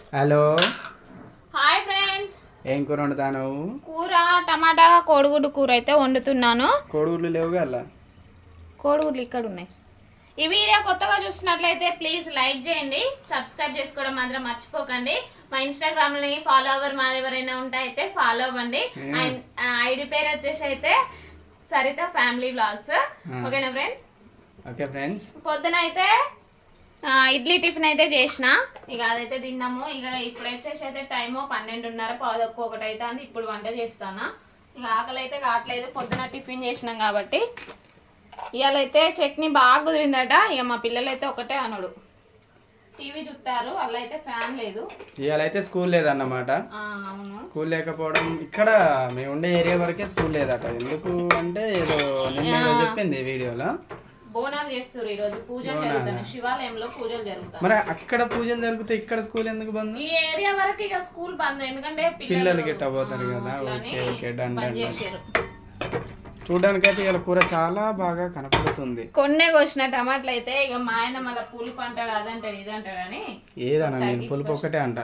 Hello hi friends. ఏం కూర వండుతాను? కూర టమాటా కోడిగుడ్డు కూర అయితే వండుతున్నాను. కోడిగుడ్లు లేవుగా అలా? కోడిగుడ్లు ఇక్కడ ఉన్నాయి. ఈ వీడియో కొత్తగా చూస్తున్నట్లయితే ప్లీజ్ లైక్ చేయండి, సబ్స్క్రైబ్ చేసుకోవడం మాత్రం మర్చిపోకండి. మా ఇన్స్టాగ్రామ్ లో ఫాలోవర్ మా ఎవరైనా ఉంటే అయితే ఫాలో అవ్వండి. ఐడి పేరు వచ్చేసి అయితే సరిత ఫ్యామిలీ వ్లాగ్స్. ఓకేనా ఫ్రెండ్స్? Okay friends. పొద్దున అయితే ఇడ్లీ టిఫిన్ అయితే చేసిన, ఇక అదైతే తిన్నాము. ఇక ఇప్పుడు వచ్చేసి అయితే టైము 12:30 11 అయితే అంది. ఇప్పుడు వంట చేస్తాను. ఇక ఆకలి అయితే కావట్లేదు, పొద్దున టిఫిన్ చేసినాం కాబట్టి. ఇవాళ అయితే చట్నీ బాగా కుదిరిందట. ఇక మా పిల్లలు అయితే ఒకటే అనుడు టీవీ చూస్తారు, అలా అయితే ఫ్యాన్ లేదు. ఇవాళ అయితే స్కూల్ లేదన్నమాట. అవును, స్కూల్ లేకపోవడం ఇక్కడ మేము ఉండే ఏరియా వరకే స్కూల్ లేదట. ఎందుకు అంటే ఏదో నిన్న చెప్పింది వీడియోలో. బోనాలు చేస్తారు ఈ రోజు, పూజలు జరుగుతాయి శివాలయంలో, పూజలు జరుగుతాయి. మరి అక్కడ పూజలు జరుగుతాయి, ఇక్కడ స్కూల్ ఎందుకు బంద్? ఈ ఏరియా వరకు ఇక స్కూల్ బంద్, ఎందుకంటే పిల్లలు గిట్ట పోతారు కదా. Okay okay, done done. చూడడానికి అయితే ఇలా కూర చాలా బాగా కనపడుతుంది. కొన్నే కోసిన టమాటాలు అయితే ఇక మా ఆయన మళ్ళీ పులుపు అంటాడు, అదంటాడు ఇదంటాడు అని. ఏదన్నా నేను పులుపు ఒకటే అంట.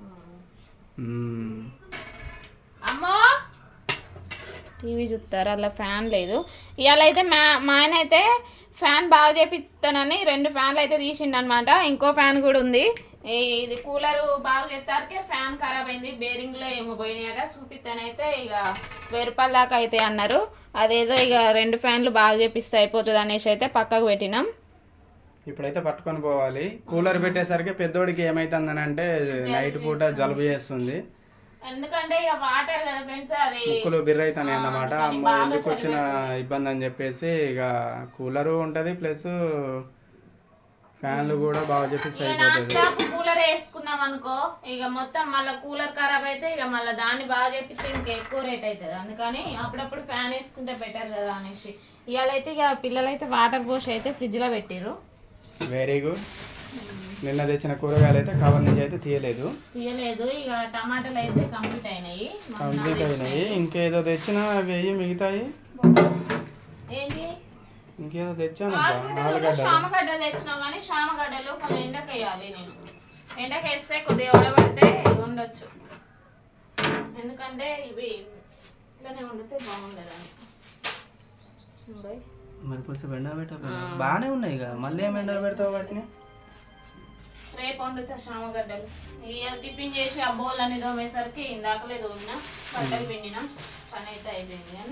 అమ్మో టీవీ చూస్తారు, అలా ఫ్యాన్ లేదు. ఇవాళ అయితే మా ఆయన అయితే ఫ్యాన్ బాగా చేపిస్తానని 2 ఫ్యాన్లు అయితే తీసిండు అనమాట. ఇంకో ఫ్యాన్ కూడా ఉంది. ఇది కూలర్ బాగా చేస్తారకే ఫ్యాన్ ఖరాబ్ అయింది, బేరింగ్ లో ఏమో పోయినాయట. చూపిస్తానైతే ఇక 1000 రూపాయల దాకా అయితే అన్నారు. అదేదో ఇక 2 ఫ్యాన్లు బాగా చేపిస్తే అయిపోతుంది అనేసి అయితే పక్కకు పెట్టినాం. ఇప్పుడైతే పట్టుకొని పోవాలి. కూలర్ పెట్టేసరికి పెద్దోడికి ఏమైతుందని అంటే నైట్ పూట జలుబు చేస్తుంది. ఎందుకంటే ఇక వాటర్ కదా ఫ్రెండ్స్, అది ముక్కులు బిర్రైతాయి అన్నమాట. అమ్మ ఎందుకు వచ్చిన ఇబ్బంది అని చెప్పేసి ఇక కూలరు ఉంటది, ప్లస్ ఫ్యాన్లు కూడా బాగా చెప్పేసి అయిపోతుంది. కూలర్ వేసుకున్నాం అనుకో, ఇక మొత్తం మళ్ళీ కూలర్ ఖరాబ్ అయితే ఇక మళ్ళీ దాన్ని బాగా చెప్పిస్తే ఇంకా ఎక్కువ రేట్ అవుతుంది. అందుకని అప్పుడప్పుడు ఫ్యాన్ వేసుకుంటే బెటర్ కదా అనేసి ఇవాళ అయితే ఇక పిల్లలు అయితే వాటర్ పోసి అయితే ఫ్రిడ్జ్ లో పెట్టిర్రు. Very good. నిన్న తెచ్చిన కూరగాయలు అయితే కవర్ నుంచి అయితే తీయలేదు. ఇక టమాటాలు అయితే కంప్లీట్ అయినాయి. ఇంకేదో తెచ్చినా అవి మిగతాయి. ఏంటి ఇంకేదో తెచ్చాను, శామగడ్డలు తెచ్చినావు కానీ శామగడ్డలు కొంచెం ఎండకు వేయాలి. నేను ఎండకు వేస్తే కొద్దిగా ఉడబడితే ఉండొచ్చు, ఎందుకంటే ఇవి ఇట్లానే వండితే బాగుండదని. మరి కొంచెం ఎండ పెట్టా బాగానే ఉన్నాయి ఇక, మళ్ళీ ఏమి ఎండ పెడతావు వాటిని? రేపు వండుతా శామగడ్డలు. ఇక టిఫిన్ చేసి ఆ బౌల్ అని దోమేసరికి ఇందాకలే దోమినా, బట్టలు పిండినా, పని అయితే అయిపోయింది. కానీ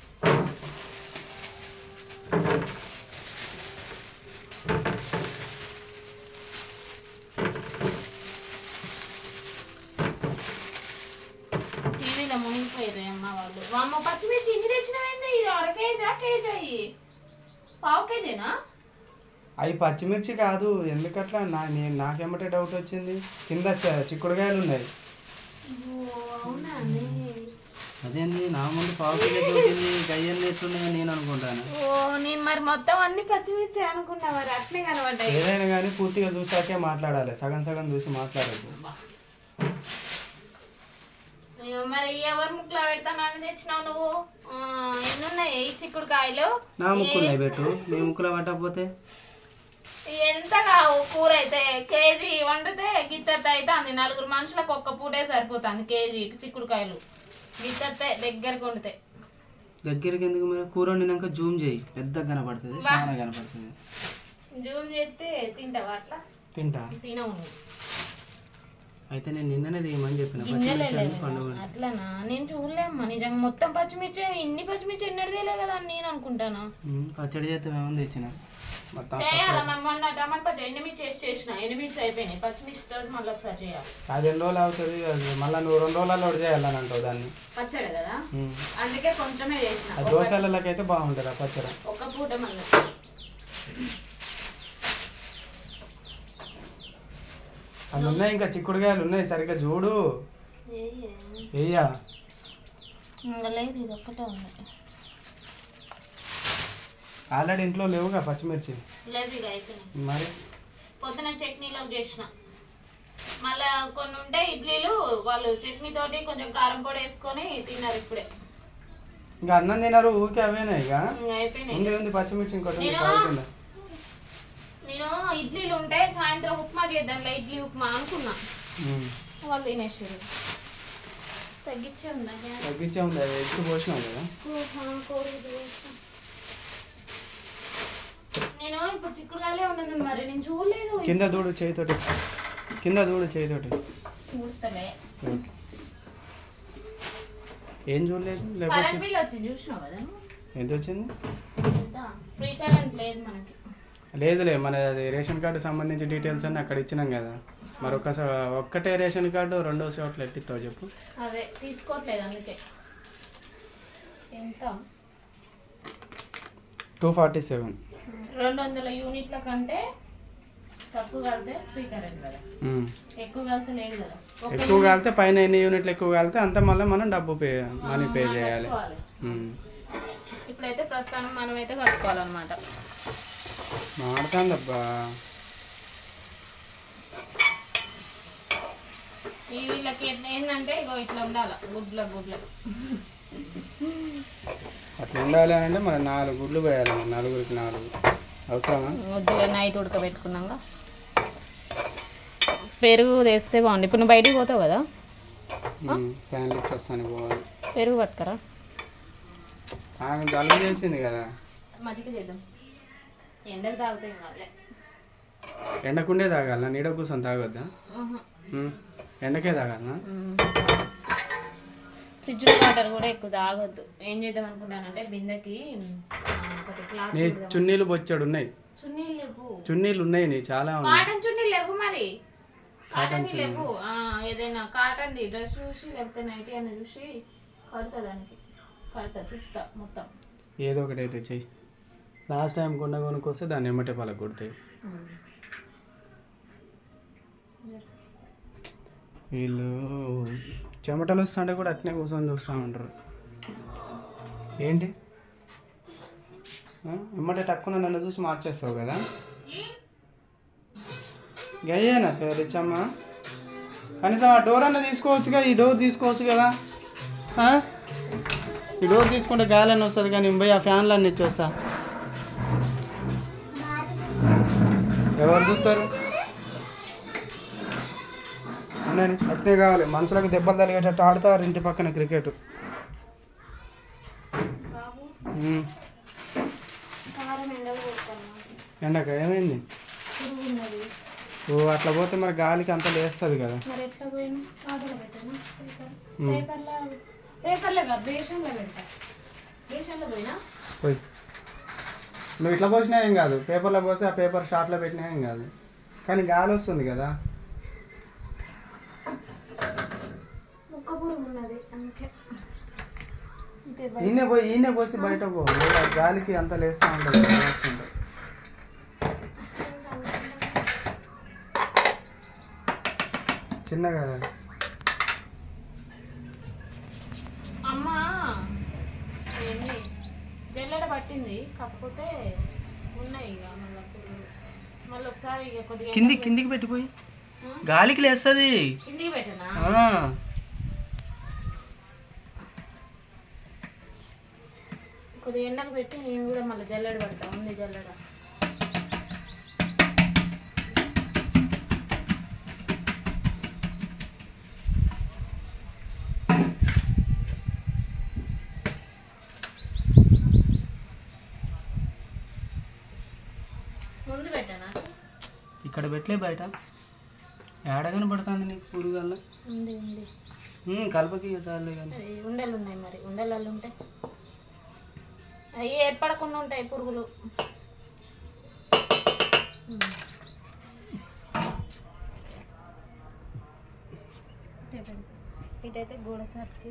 టీవీలో మునిగిపోయారు అమ్మ వాళ్ళు. అమ్మ పచ్చిమిర్చి ఇన్ని తెచ్చినవేంది? ఇది 1/2 కేజా కేజీ? పావు కేజీనా? అవి పచ్చిమిర్చి కాదు. ఎందుకట్లా నాకేమంటే డౌట్ వచ్చింది. కింద చిక్కుడుకాయలు ఉన్నాయి. అదేంది నా ముందు పావు కేజీ దొరికింది, గయ్యలు ఎట్లున్నాయో నేను అనుకుంటాను. నేను మరి మొత్తం అన్ని పచ్చిమిర్చి అనుకున్నా, మరి అట్లే కనబడ్డాయి. ఏదైనా కానీ పూర్తిగా చూసాకే మాట్లాడాలి, సగం సగం చూసి మాట్లాడదు. మరి ఎవరు ముక్కులో పెడతానని తెచ్చినావు నువ్వు? ఎన్నున్నాయి ఈ చిక్కుడుకాయలు? నా ముక్కున్నాయి పెట్టు, నీ ముక్కులో పట్టకపోతే ఎంతగా కూర అయితే కేజీ వండితే గిత్తెత్త అయితే అంది. 4 మనుషులకు ఒక్క పూటే సరిపోతుంది కేజీ చిక్కుడుకాయలు. గిత్తెత్తే దగ్గరకు వండితే. దగ్గరికి ఎందుకు? మరి కూర వండినాక జూమ్ చేయి, పెద్దగా కనపడుతుంది, చాలా కనపడుతుంది. జూమ్ చేస్తే తింటావా? అట్లా తింటా. తినవు. అయితే నేను నిన్ననే తీయమని చెప్పిన. అట్లనా? నేను చూడలేమ్మా నిజంగా. మొత్తం పచ్చిమిర్చి, ఇన్ని పచ్చిమిర్చి ఎన్నడూ తేలే కదా అని నేను అనుకుంటాను. పచ్చడి చేస్తే ఏమని తెచ్చిన చేయాలా? మొన్న టమాటా పచ్చడి ఎండుమిర్చి చేసిన, ఎండుమిర్చి అయిపోయినాయి. పచ్చిమిర్చి తోటి మళ్ళీ ఒకసారి చేయాలి. అది 2 రోజులు అవుతుంది, మళ్ళీ నువ్వు 2 రోజులలో చేయాలని అంటావు దాన్ని. పచ్చడి కదా, అందుకే కొంచెమే చేసిన. దోశలకి అయితే బాగుంటుంది ఆ పచ్చడి, ఒక పూట. మళ్ళీ అవి ఉన్నాయి, ఇంకా చిక్కుడుకాయలు ఉన్నాయి, సరిగ్గా చూడు. లేదు, ఇది ఒక్కటే ఉంది. ఆల్రెడీ ఇంట్లో లేవుగా పచ్చిమిర్చి. లేదు, ఇక అయిపోయినాయి. మరి పొద్దున చట్నీలో చేసిన, మళ్ళీ కొన్ని ఉంటే ఇడ్లీలు వాళ్ళు చట్నీ తోటి కొంచెం కారం పొడి వేసుకొని తిన్నారు. ఇప్పుడే ఇంకా అన్నం తిన్నారు, ఊరికే అవేనా ఇక అయిపోయినాయి. ఉంది పచ్చిమిర్చి ఇంకోటి. నేను ఇడ్లీలు ఉంటే సాయంత్రం ఉప్మా చేద్దాంలే, ఇడ్లీ ఉప్మా అనుకున్నా. వాళ్ళు తినేసారు. తగ్గించే ఉందా? తగ్గించే ఉంది, అది ఎక్కువ పోసినాం కదా. నేను ఇప్పుడు చిక్కుడుకాయలే ఉన్నది మరి, నేను చూడలేదు. కింద దూడు చేయితోటి, కింద దూడు చేయితోటి. చూస్తలే. ఏం చూడలేదు? కరెంట్ బిల్ వచ్చింది చూసినావు కదా? ఎంత వచ్చింది? ఫ్రీ కరెంట్ లేదు మనకి. లేదులే, మన అది రేషన్ కార్డు సంబంధించి డీటెయిల్స్ అన్నీ అక్కడ ఇచ్చినాం కదా. మరొకసారి ఒక్కటే రేషన్ కార్డు 2వ చోట్ల ఎట్టిస్తావు చెప్పు? అదే తీసుకోవట్లేదు అందుకే. ఎంత? 247. 200 యూనిట్ల కంటే తక్కువ కలితే ఫ్రీ కరెంట్ కదా. ఎక్కువ కలితే లేదు కదా. ఎక్కువ కాలితే పైన ఎన్ని యూనిట్లు ఎక్కువ కాలితే అంత మళ్ళీ మనం డబ్బు మనీ పే చేయాలి. ఇప్పుడైతే ప్రస్తుతానికి మనమైతే కట్టుకోవాలన్నమాట. మాడుతుందబ్బా. వీళ్ళకి ఏంటంటే ఇగో ఇట్లా ఉండాలి, గుడ్ల అట్లా ఉండాలి అంటే మరి 4 గుడ్లు పోయాలి. 4కి 4 అవసరమా? ముద్దుగా నైట్ ఉడకబెట్టుకున్నాక పెరుగు తెస్తే బాగుంది. ఇప్పుడు నువ్వు బయటికి పోతావు కదా, ఫ్యాన్లు ఇచ్చేస్తాను పోవాలి. పెరుగు పట్టుకరా. ఆమె జలుబు చేసింది కదా. మజ్జిగ చేద్దాం. ఎండకు తాగుతాయి కావాలి. ఎండకుండే తాగాలనా? నీడ కూర్చొని తాగొద్దా? ఎండకే తాగాలనా? ఫ్రిడ్జ్ వాటర్ కూడా ఎక్కువ తాగొద్దు. ఏం చేద్దాం అనుకుంటానంటే బిందెకి ఒకటి క్లాత్. నీ చున్నీలు బొచ్చాడు ఉన్నాయి. చున్నీలు లేవు. చున్నీలు ఉన్నాయి నీ చాలా. కాటన్ చున్నీలు లేవు మరి. కాటన్ లేవు. ఏదైనా కాటన్ డ్రెస్ చూసి లేకపోతే నైటీ అని చూసి కడతా, దానికి కడతా చుట్టా మొత్తం. ఏదో ఒకటి అయితే చెయ్యి. లాస్ట్ టైం కొనుక్కొస్తే దాన్ని ఎమ్మటే పలక కొడతాయి వీళ్ళు. చెమటలు వస్తుంటే కూడా అట్నే కూర్చొని చూస్తూ ఉంటారు. ఏంటి ఎమ్మటే టక్కున నన్ను చూసి మార్చేస్తావు కదా. గయ్యేనా రిచ్చమ్మ? కనీసం ఆ డోర్ అన్న తీసుకోవచ్చుగా. ఈ డోర్ తీసుకోవచ్చు కదా. ఈ డోర్ తీసుకుంటే గాలి అని వస్తుంది, కానీ పోయి ఆ ఫ్యాన్లు అన్నీ ఇచ్చేస్తా. ఎవరు చూస్తారు? నేను అట్నే కావాలి. మనుషులకు దెబ్బలు తగిలేటట్టు ఆడతారు ఇంటి పక్కన క్రికెట్. ఎండక ఏమైంది? ఓ అట్లా పోతే మరి గాలికి అంత లేస్తుంది కదా. పోయి నువ్వు ఇట్లా పోసినా ఏం కాదు. పేపర్లో పోసి ఆ పేపర్ షార్ట్లో పెట్టినా ఏం కాదు, కానీ గాలి వస్తుంది కదా. ఈయనే పోసి బయట పో. గాలికి అంత లేస్తూ ఉంటుంది. చిన్నగా అమ్మా జల్లెడ పట్టింది, కాకపోతే ఉన్నాయి ఇక మళ్ళీ ఒకసారి ఇక కొద్దిగా కిందికి పెట్టిపోయి గాలికి లేస్తుంది. కిందికి పెట్టనా? కొద్దిగా ఎండకు పెట్టి నేను కూడా మళ్ళీ జల్లెడ పడతా. ఉంది జల్లెడ. ముందు పెట్టానా? ఇక్కడ పెట్టలే, బయట ఏడగానే పడుతుంది నీకు పురుగల్లా. ఉంది కలపకి చాలే కానీ ఉండలు ఉన్నాయి. మరి ఉండలు ఉంటాయి, అవి ఏర్పడకుండా ఉంటాయి పురుగులు. ఇటైతే గోడ సార్కి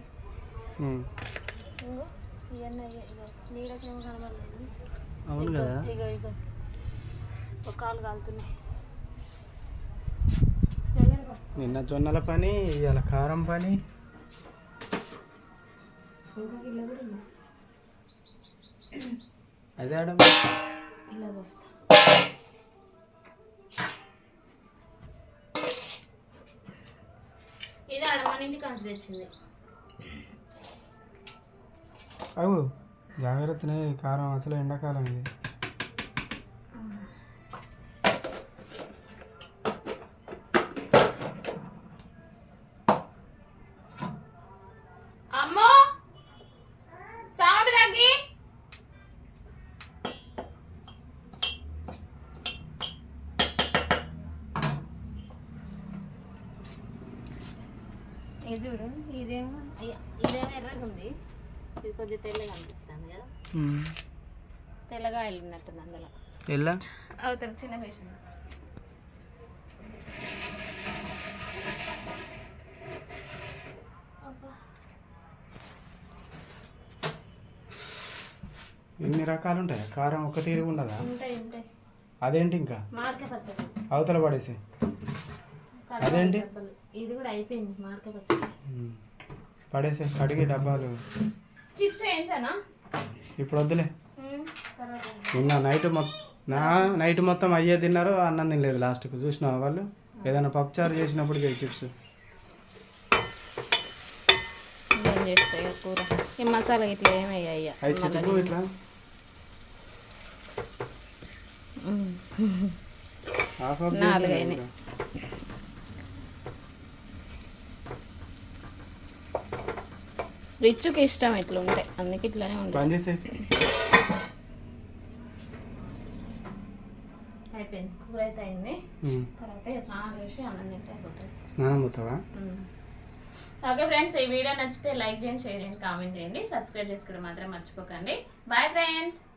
ఇవన్నీ నీడకేమో కనబడలేదు. అవును కదా. ఇగో ఒక కాలు కాలుతున్నాయి. నిన్న జొన్నల పని, ఇవాళ కారం పని. అదే ఆడ ఇలా వస్తా. ఇది ఆడ మన ఇంటికి అంత తెచ్చింది. అవు జాగ్రత్తనే, కారం అసలు ఎండాకాలం ఇది. ఇది చూడు ఇదేమో ఎర్రగా ఉంది, ఇది కొద్దిగా తెల్లగా అనిపిస్తుంది కదా, తెల్లగా వెళ్ళినట్టుంది అందులో. ఎలా అవుతారు చిన్న వేసిన ఇన్ని రకాలు ఉంటాయి, కారం ఒక తీరు ఉండదా? ఉంటాయి ఉంటాయి. అదేంటి ఇంకా మామిడికాయ పచ్చడి అవతల పడేసి అదేంటి? ఇది కూడా అయిపోయింది మామిడికాయ పచ్చడి. పడేసే కడిగి డబ్బాలు. చిప్స్ వేయించానా ఇప్పుడు వద్దులే. నిన్న నైట్ మొత్తం అయ్యే తిన్నారు, అన్నం తినలేదు లాస్ట్కు. చూసినా వాళ్ళు ఏదైనా పప్పుచారు చేసినప్పుడు చిప్స్ చేస్తాయి కూర. ఈ మసాలా ఇట్లా ఏమయ్యా ఇట్లా నాలుగైనా రిచ్కి ఇష్టం ఇట్లా ఉంటాయి, అందుకే ఇట్లానే ఉంటాయి. అయిపోయింది కూర అయితే అయింది. తర్వాత స్నానం చేసి అన్నం తింటే అయిపోతుంది. స్నానం పోతావా? ఓకే ఫ్రెండ్స్, ఈ వీడియో నచ్చితే లైక్ చేయండి, షేర్ చేయండి, కామెంట్ చేయండి, సబ్స్క్రైబ్ చేసుకోవడం మాత్రం మర్చిపోకండి. Bye friends.